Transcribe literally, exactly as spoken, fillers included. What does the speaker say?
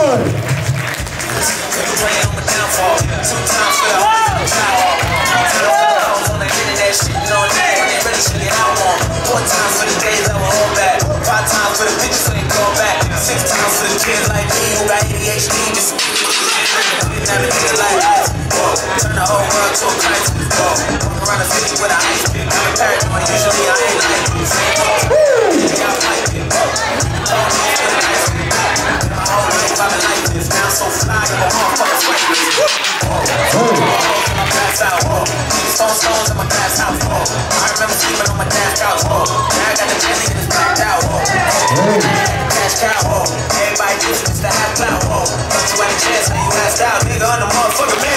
good. One time for the days I will hold back. Five times for the bitches so they call back. Six times for the kids like me who got A D H D. Just never nigga like ice. Turn the whole world to a crisis. Walk around the city with an ice pick. I'm a paranoid, usually I ain't like this. Y'all like it. My whole life I've been like this. Now I'm so fly, I'm a motherfucker fight this. I'm pass out. Stone stones in my glass house. I remember sleeping on my damn couch. Now I got the jelly and it's blacked out. Cash cow. Everybody just used to have clout. But you ain't a chance, so you asked out. Nigga on the motherfucker.